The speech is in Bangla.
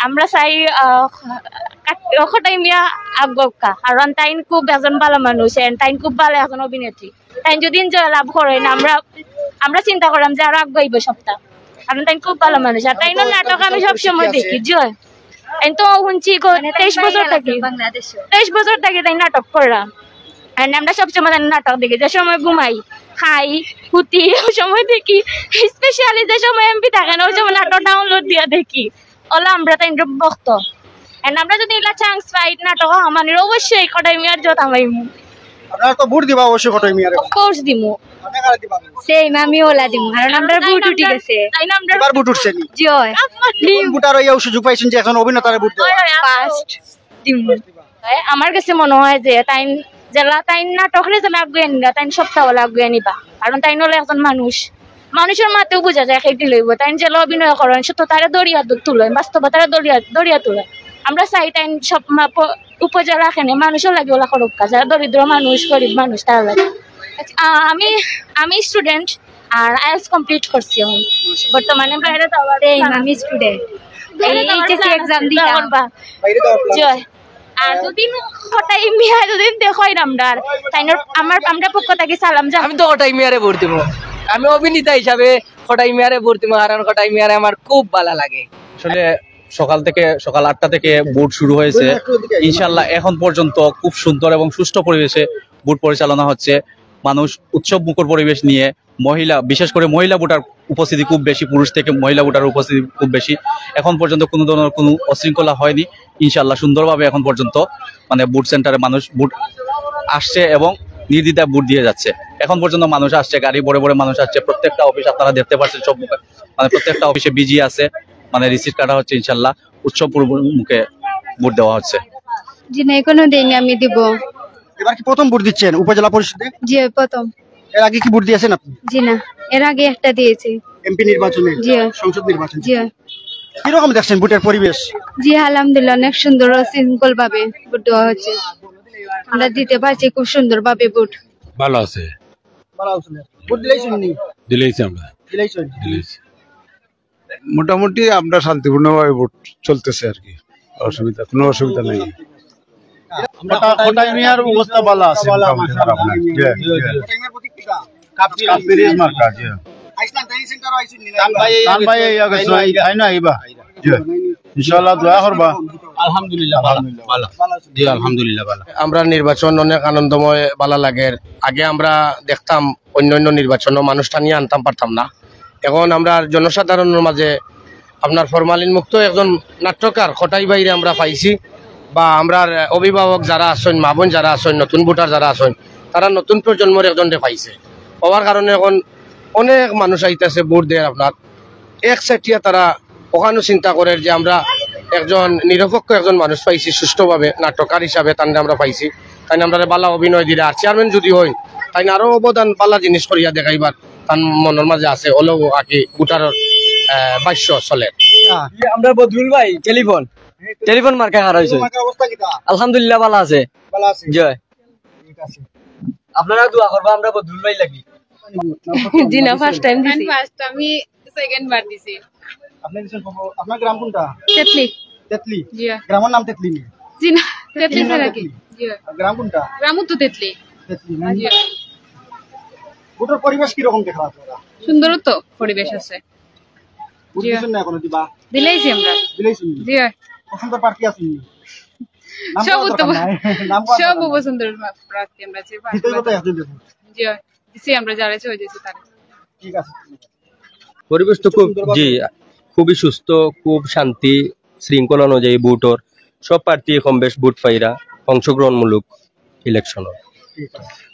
আমরা চাই খটাই মিয়া আগ্গা কারণ তাইন খুব একজন ভালো মানুষ তাইন খুব ভালো এখন অভিনেত্রী তাই যদি এনজয় লাভ করেন আমরা চিন্তা করলাম যে আরো আগ্গাইব সপ্তাহ কারণ তাই খুব ভালো মানুষ আর তাই নাটক আমি সবসময় দেখি জয় তাই তো শুনছি 23 বছর থেকে তাই নাটক করলাম আমরা সবসময় নাটক দেখি যে সময় ঘুমাই খাই হুতি ওই সময় দেখি স্পেশালি যে সময় এমপি থাকে না ওই সময় নাটক ডাউনলোড দিয়ে দেখি ওলা আমরা তাই ভক্ত আমরা যদি এলা চান্স পাই নাটক আমাদের অবশ্যই খটাই মিয়ার যত আমাইমু আপনারা তো ভোট দিবা অবশ্যই খটাই মিয়ারে অফ কোর্স দিমু সেম আমি ওলা দিমু কারণ আমরা ভোট উঠি গেছে তাই না আমরা এবার ভোট উঠছে নি জয় কোন ভোটার হইয়া সুযোগ পাইছেন যে এখন অভিনেতারে ভোট দেওয়া ফার্স্ট দিমু আমার কাছে মনে হয় যে তাই জেলা তাই নাটকরে যে আগুয়ে নিবা তাই সপ্তাহ বলে আগুয়ে নিবা কারণ তাই নলে একজন মানুষের মাতেও বোঝা যায় খেটি লইব তাই জেলা অভিনয় করেন শুধু তারা দরিয়া তুলে বাস্তবতারা দরিয়া তুলে আমরা চাই তাই সব উপজেলা খানে মানুষও লাগে ওলা করুক যারা দরিদ্র মানুষ গরিব মানুষ তারা লাগে আমি স্টুডেন্ট আর আইএলটিএস কমপ্লিট করছি বর্তমানে বাইরে যাওয়ার আমি স্টুডেন্ট এইচএসসি এক্সাম দিতাম বাইরে যাওয়ার জয় আর যদি খটাই মিয়া যদি দেখাই নামদার তাই আমরা পক্ষ থেকে সালাম যা আমি তো খটাই মিয়ারে ভর্তি হবো আমি অভিনেতা হিসাবে খটাই মিয়ারে ভর্তি হবো কারণ খটাই মিয়ারে আমার খুব ভালো লাগে আসলে সকাল 8টা থেকে ভোট শুরু হয়েছে ইনশাআল্লাহ এখন পর্যন্ত খুব সুন্দর এবং সুষ্ঠু পরিবেশে ভোট পরিচালনা হচ্ছে মানুষ উৎসব মুখর পরিবেশ নিয়ে বিশেষ করে মহিলা ভোটার উপস্থিতি খুব বেশি পুরুষ থেকে মহিলা ভোটার উপস্থিতি খুব বেশি এখন পর্যন্ত কোনো ধরনের কোনো অশৃঙ্খলা হয়নি ইনশাআল্লাহ সুন্দরভাবে এখন পর্যন্ত মানে ভোট সেন্টারে মানুষ ভোট আসছে এবং নির্দ্বিধায় ভোট দিয়ে যাচ্ছে এখন পর্যন্ত মানুষ আসছে গাড়ি ভরে মানুষ আসছে প্রত্যেকটা অফিস আপনারা দেখতে পাচ্ছেন সব মানে প্রত্যেকটা অফিসে বিজি আছে মানে রিসিট কাটা হচ্ছে ইনশাআল্লাহ উৎসব মুখে ভোট দেওয়া হচ্ছে জি না এখনো দেইনি আমি দিব এবার কি প্রথম ভোট দিচ্ছেন উপজেলা পরিষদে জি প্রথম এর আগে কি ভোট দিয়েছেন আপনি জি না এর আগে একটা দিয়েছি এমপি নির্বাচনে জি সংসদ নির্বাচনে জি কি রকম দেখছেন ভোটের পরিবেশ জি আলহামদুলিল্লাহ অনেক সুন্দর ও সিম্পল ভাবে ভোট দেওয়া হচ্ছে আমরা দিতে পারছি খুব সুন্দর ভাবে ভোট ভালো আছে ভোট দিলেইছেন নি দিলেইছি আমরা দিলেইছেন মোটামুটি আমরা শান্তিপূর্ণভাবে ভোট চলতেছে আর কি কোনো অসুবিধা নেই খটাই মিয়ার অবস্থা ভালো আছে মোটামুটি খারাপ না কাপিরিজ মার্কা জি আইসলাম ট্রেনিং সেন্টার আইছেন নি কান ভাই ইয়া গেছে আই না আইবা জি ইনশাআল্লাহ দোয়া করবা আলহামদুলিল্লাহ ভালো জি আলহামদুলিল্লাহ ভালো আমরা নির্বাচন অনেক আনন্দময় ভালো লাগে আগে আমরা দেখতাম অন্যান্য নির্বাচন মানুষটা নিয়ে আনতাম পারতাম না এখন আমরা জনসাধারণের মাঝে আপনার ফরমালিন মুক্ত একজন নাট্যকার খটাই বাইরে আমরা পাইছি বা আমরা অভিভাবক যারা আছেন মা বোন যারা আছেন নতুন ভোটার যারা আছেন তারা নতুন প্রজন্মের একজনকে পাইছে হওয়ার কারণে এখন অনেক মানুষ আইতেছে ভোট দেয় আপনার একচেটিয়া তারা ওখানে চিন্তা করে যে আমরা একজন নিরপেক্ষ একজন মানুষ পাইছি সুষ্ঠুভাবে নাট্যকার হিসাবে তাই আমরা পাইছি তাই আমরা বালা অভিনয় দিলে আর চেয়ারম্যান যদি হয় তাই আরো অবদান পালা জিনিস করিয়া দেখাইবার তার মনের মাঝে আছে হলেও আর কি ভোটারের বাস্য চলে আমরা বদরুল ভাই টেলিফোন মার্কা হারাইছে আলহামদুলিল্লাহ ভালো আছে জয় আপনারা দোয়া করবা আমরা বদরুল ভাই লাগি জি না ফার্স্ট টাইম দিছি আমি সেকেন্ড বার দিছি আপনি দিছেন আপনার গ্রাম কোনটা তেতলি জি গ্রামের নাম তেতলি নি জি না তেতলি ছাড়া কি জি গ্রাম কোনটা গ্রাম তো তেতলি জি ভোটের পরিবেশ কি রকম দেখা আপনারা সুন্দর তো পরিবেশ আছে ভোট দিছেন না এখনো দিবা দিলেইছি আমরা দিলেইছেন জি পছন্দের প্রার্থী আছেন সব পছন্দের প্রার্থী আমরা যে জি দিছি আমরা যারা চাই দিছি তারা ঠিক আছে পরিবেশ তো খুবই সুস্থ খুব শান্তি শৃঙ্খলা অনুযায়ী ভোটর সব প্রার্থী কম বেশ ভোট পাইরা অংশগ্রহণমূলক ইলেকশন।